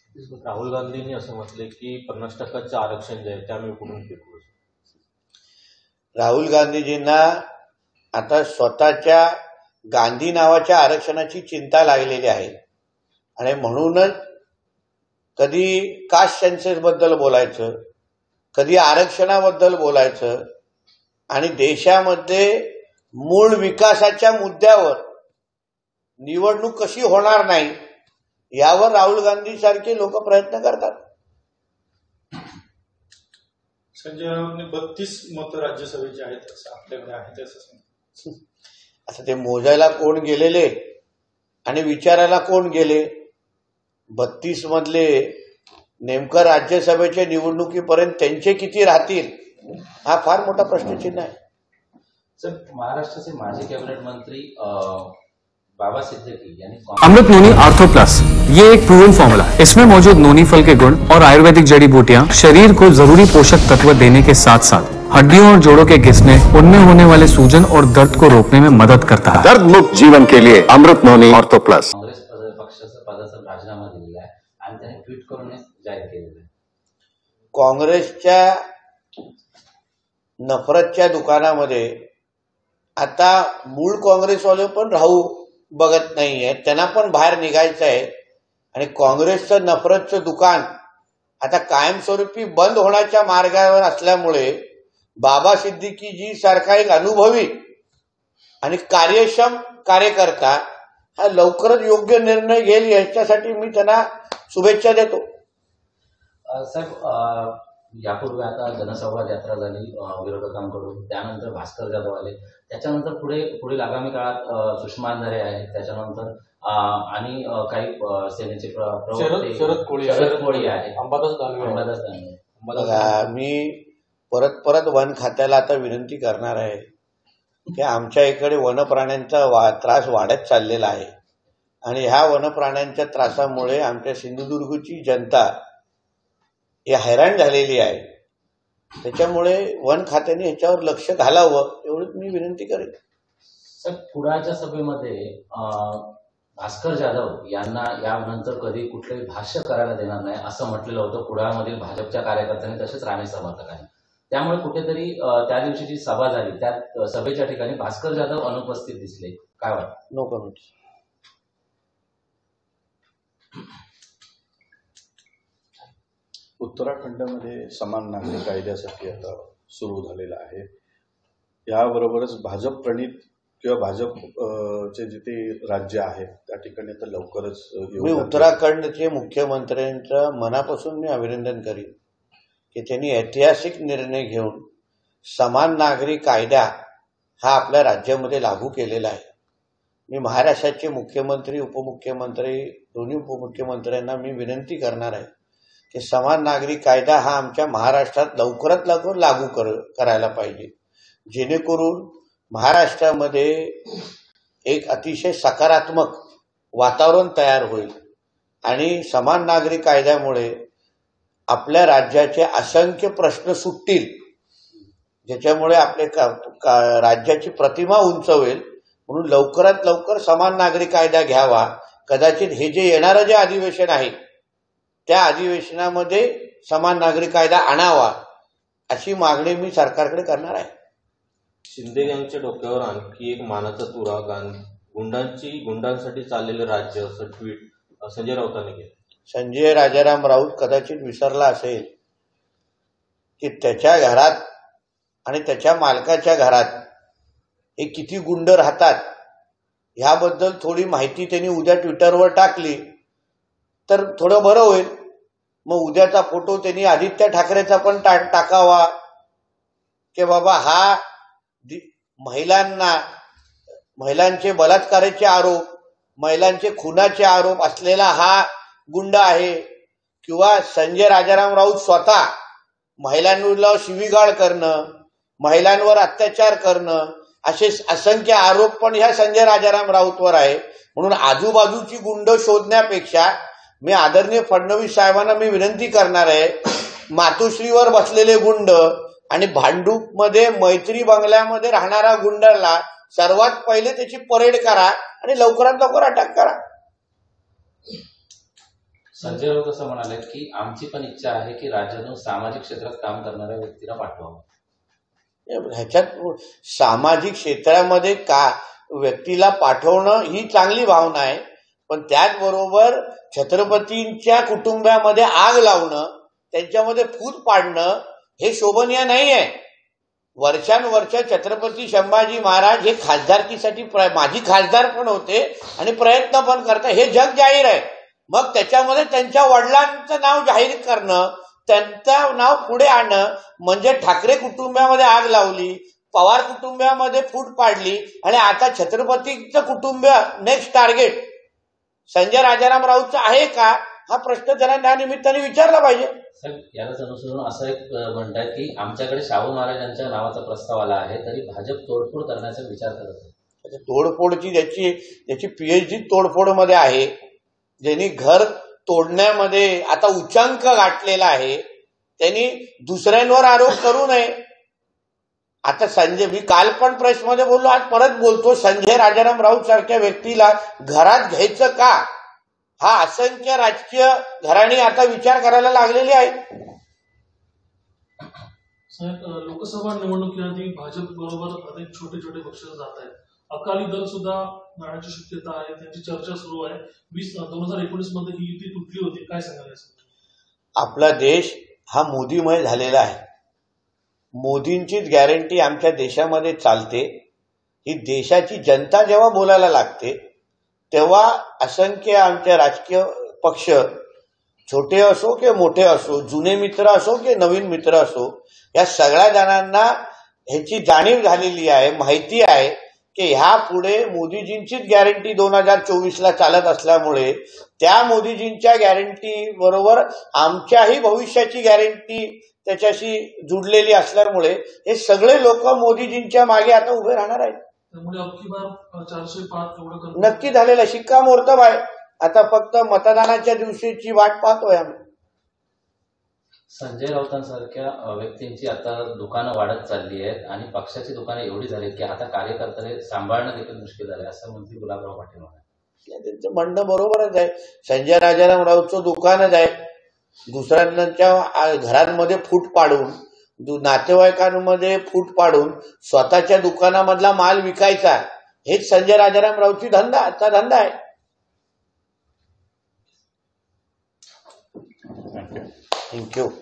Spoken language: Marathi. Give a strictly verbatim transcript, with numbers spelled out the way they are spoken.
राहुल गांधींनी असं म्हटले की पन्नास टक्क्याचं आरक्षण जे आहे ते आम्ही कुठून फेकू. राहुल गांधीजींना आता स्वतःच्या गांधी नावाच्या आरक्षणाची चिंता लागलेली आहे आणि म्हणूनच कधी कास्ट सेन्सस बद्दल बोलायचं, कधी आरक्षणाबद्दल बोलायचं आणि देशामध्ये मूळ विकासाच्या मुद्द्यावर निवडणूक कशी होणार नाही यावर राहुल गांधी सारखे लोक प्रयत्न करतात. संजय राऊतने बत्तीस मत राज्यसभेचे आहेत असं आपल्याकडे आहेत असं असं ते मोजायला कोण गेलेले आणि विचारायला कोण गेले. बत्तीस मधले नेमकं राज्यसभेच्या निवडणुकीपर्यंत त्यांचे किती राहतील हा फार मोठा प्रश्नचिन्ह आहे. सर, महाराष्ट्राचे माजी कैबिनेट मंत्री बाबा सिद्दीकी यानी अमृत नोनी आर्थो प्लस, ये एक प्रूवन फॉर्मूला है. इसमें मौजूद नोनी फल के गुण और आयुर्वेदिक जड़ी बूटियां शरीर को जरूरी पोषक तत्व देने के साथ साथ हड्डियों और जोड़ों के घिसने, उनमें होने वाले सूजन और दर्द को रोकने में मदद करता है. दर्द मुक्त जीवन के लिए अमृत नोनी आर्थो प्लस. काँग्रेस पक्षाचा पदाचा राजीनामा दिलेला आहे आणि त्याने ट्विट करून जाहीर केलेलं आहे. काँग्रेसच्या नफरतच्या दुकानामध्ये आता मूळ काँग्रेसवाले पण राहू बघत नाहीये, त्यांना पण बाहेर निघायचं आहे आणि काँग्रेसचं नफरतचं दुकान आता कायमस्वरूपी बंद होण्याच्या मार्गावर असल्यामुळे बाबा सिद्दीकीजी सारखा एक अनुभवी आणि कार्यक्षम कार्यकर्ता हा लवकरच योग्य निर्णय घेईल याच्यासाठी मी त्यांना शुभेच्छा देतो. साहेब, यापूर्वी आता जनसंवाद यात्रा झाली विरोधकांकडून, त्यानंतर भास्कर जाधव आले, त्याच्यानंतर पुढे पुढील आगामी काळात सुषमा अंधारे आहे, त्याच्यानंतर आणि काही सेनेचे प्रवक्ते शरद कोळी शरद कोळी आहे, अंबादास दानवे अंबादास दानवे. बघा, मी परत परत वन खात्याला आता विनंती करणार आहे की आमच्या इकडे वनप्राण्यांचा वा त्रास वाढत चाललेला आहे आणि ह्या वनप्राण्यांच्या त्रासामुळे आमच्या सिंधुदुर्गची जनता ही हैराण झालेली आहे. त्याच्यामुळे वन खात्याने ह्याच्यावर लक्ष घालावं एवढीच मी विनंती करेन. सर, कुडाळच्या सभेमध्ये भास्कर जाधव यांना यानंतर कधी कुठलंही भाष्य करायला देणार नाही असं म्हटलेलं होतं कुडाळमधील भाजपच्या कार्यकर्त्यांनी, तसेच राणे समर्थकांनी. त्यामुळे कुठेतरी त्या दिवशी जी सभा झाली त्या सभेच्या ठिकाणी भास्कर जाधव अनुपस्थित दिसले. काय वाटतं? No comment. उत्तराखंडमध्ये समान नागरी कायद्यासाठी आता सुरू झालेला आहे. याबरोबरच भाजप प्रणित किंवा भाजपचे जिथे राज्य आहे त्या ठिकाणी तर लवकरच मी उत्तराखंडचे मुख्यमंत्र्यांचं मनापासून मी अभिनंदन करीन की त्यांनी ऐतिहासिक निर्णय घेऊन समान नागरी कायदा हा आपल्या राज्यामध्ये लागू केलेला आहे. मी महाराष्ट्राचे मुख्यमंत्री उपमुख्यमंत्री दोन्ही उपमुख्यमंत्र्यांना मी विनंती करणार आहे की समान नागरी कायदा हा आमच्या महाराष्ट्रात लवकरात लवकर लागू कर करायला पाहिजे, जेणेकरून महाराष्ट्रामध्ये एक अतिशय सकारात्मक वातावरण तयार होईल आणि समान नागरी कायद्यामुळे आपल्या राज्याचे असंख्य प्रश्न सुटतील, ज्याच्यामुळे आपले राज्याची प्रतिमा उंच होईल. म्हणून लवकरात लवकर समान नागरी कायदा घ्यावा. कदाचित हे जे येणारं जे अधिवेशन आहे त्या अधिवेशनामध्ये समान नागरी कायदा आणावा अशी मागणी मी सरकारकडे करणार आहे. शिंदे यांच्या डोक्यावर आणखी एक मानाचा तुरा, गुंडांची गुंडांसाठी चाललेलं राज्य असं ट्विट संजय राऊतांनी केलं. संजय राजाराम राऊत कदाचित विसरला असेल की त्याच्या घरात आणि त्याच्या मालकाच्या घरात हे किती गुंड राहतात ह्याबद्दल थोडी माहिती त्यांनी उद्या ट्विटरवर टाकली तर थोडं बरं होईल. मग उद्याचा फोटो त्यांनी आदित्य ठाकरेचा पण टा टाकावा की बाबा हा महिलांना महिलांचे बलात्काराचे आरोप, महिलांचे खुनाचे आरोप असलेला हा गुंड आहे, किंवा संजय राजाराम राऊत स्वतः महिलांवर शिवीगाळ करणं, महिलांवर अत्याचार करणं असे असंख्य आरोप पण ह्या संजय राजाराम राऊतवर आहे. म्हणून आजूबाजूची गुंड शोधण्यापेक्षा मी आदरणीय फडणवीस साहेबांना मी विनंती करणार आहे, मातोश्रीवर बसलेले गुंड आणि भांडूपमध्ये मैत्री बंगल्यामध्ये राहणारा गुंडाला सर्वात पहिले त्याची परेड करा आणि लवकरात लवकर अटक करा. संजय राऊत असं म्हणाले की आमची पण इच्छा आहे की राज्यातून सामाजिक क्षेत्रात काम करणाऱ्या व्यक्तीला पाठवावं. ह्याच्यात सामाजिक क्षेत्रामध्ये का व्यक्तीला पाठवणं ही चांगली भावना आहे, पण त्याचबरोबर छत्रपतींच्या कुटुंबामध्ये आग लावणं, त्यांच्यामध्ये फूट पाडणं हे शोभनीय नाही आहे. वर्षानुवर्ष छत्रपती संभाजी महाराज हे खासदारकीसाठी माजी खासदार पण होते आणि प्रयत्न पण करतात, हे जग जाहीर आहे. मग त्याच्यामध्ये त्यांच्या वडिलांचं नाव जाहीर करणं, त्यांचं नाव पुढे आणणं म्हणजे ठाकरे कुटुंबामध्ये आग लावली, पवार कुटुंबामध्ये फूट पाडली आणि आता छत्रपतीचं कुटुंब नेक्स्ट टार्गेट संजय राजाराम राऊतचं आहे का, हा प्रश्न त्यांना त्या निमित्ताने विचारला पाहिजे. यालाच अनुसरून असं एक म्हणतात की आमच्याकडे शाहू महाराजांच्या नावाचा प्रस्ताव आला आहे तरी भाजप तोडफोड करण्याचा विचार करत आहे. तोडफोडची ज्याची ज्याची पीएचडी तोडफोडमध्ये आहे, ज्यांनी घर तोडण्यामध्ये आता उच्चांक गाठलेला आहे, त्यांनी दुसऱ्यांवर आरोप करू नये. आता संजय, मी काल पण प्रेसमध्ये बोललो, आज परत बोलतो, संजय राजाराम राऊत सारख्या व्यक्तीला घरात घ्यायचं का, हा असंख्य राजकीय घराणी आता विचार करायला लागलेली आहेत. साहेब, लोकसभा निवडणुकीआधी भाजप बरोबर अनेक छोटे छोटे पक्ष जात आहेत. अकाली दल सुद्धा जाण्याची शक्यता आहे, त्यांची चर्चा सुरू आहे. वीस दोन हजार एकोणीस मध्ये ही युती तुटली होती, काय सांगाल? आपला देश हा मोदीमय झालेला आहे. मोदींचीच गॅरंटी आमच्या देशामध्ये चालते. ही देशाची जनता जेव्हा बोलायला लागते तेव्हा असंख्य आमचे राजकीय पक्ष, छोटे असो की मोठे असो, जुने मित्र असो की नवीन मित्र असो, या सगळ्या जणांना ह्याची जाणीव झालेली आहे, माहिती आहे की ह्या पुढे मोदीजींचीच गॅरंटी दोन हजार चोवीसला चालत असल्यामुळे त्या मोदीजींच्या गॅरंटी बरोबर आमच्याही भविष्याची गॅरंटी त्याच्याशी जुडलेली असल्यामुळे हे सगळे लोक मोदीजींच्या मागे आता उभे राहणार आहेत. त्यामुळे अबकी बार चारशे पाच एवढं नक्की झालेला शिक्कामोर्तब आहे. आता फक्त मतदानाच्या दिवशीची वाट पाहतोय आम्ही. संजय राऊतांसारख्या व्यक्तींची आता दुकानं वाढत चालली आहेत आणि पक्षाची दुकानं एवढी झाली की आता कार्यकर्ते सांभाळणं देखील मुश्किल झालंय, असं मंत्री गुलाबराव पाटील म्हणाले. त्यांचं म्हणणं बरोबरच आहे. संजय राजाराम राऊतचं दुकानच आहे. दुसऱ्यांच्या घरांमध्ये फूट पाडून, नातेवाईकांमध्ये फूट पाडून स्वतःच्या दुकानामधला माल विकायचा, हेच संजय राजाराम राऊतची धंदा चा धंदा आहे. थँक्यू.